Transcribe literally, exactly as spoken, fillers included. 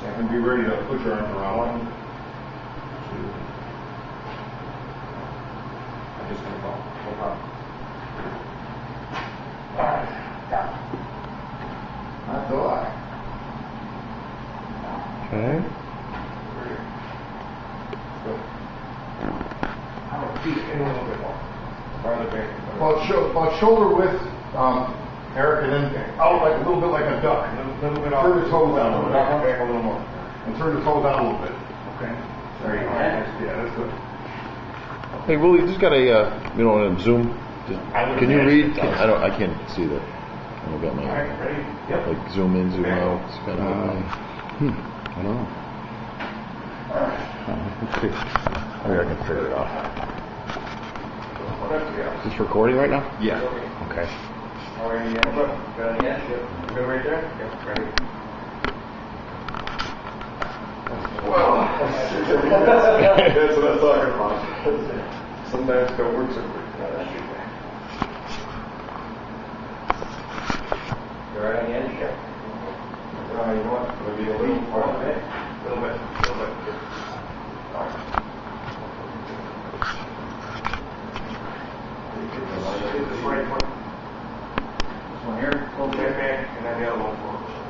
And be ready to put your arms around. One, two. I'm just going to go. No problem. All right. That's a lot. Okay. Good. I'm going to feed it in a little bit more. Farther back. About, sho about shoulder width, um, Eric, and then out like a little bit like a duck. A little bit off. Turn the toes down a little bit. Back a little more. And turn the toes down a little bit. Okay. There you go. Yeah, that's good. Hey, Willie, you just got a, uh, you know, a zoom. Just, can you read? Can, I don't. I can't see that. I don't got my. All right, ready? Yep. Like zoom in, zoom out. It's kind of. Uh, hmm. I don't know. All right. Uh, let's see. I think I can figure it out. Is this recording right now? Yeah. Okay. All right, yeah. Good. Good. Yeah. Good right there. Yep. Ready. Well, that's what I'm talking about. Sometimes it don't work so quick. You're right on the edge, yeah. Uh, you know what? Maybe a little more. A little bit. A little bit. A little bit. All right. This right foot. This one here. Pull that back, and then the other one forward.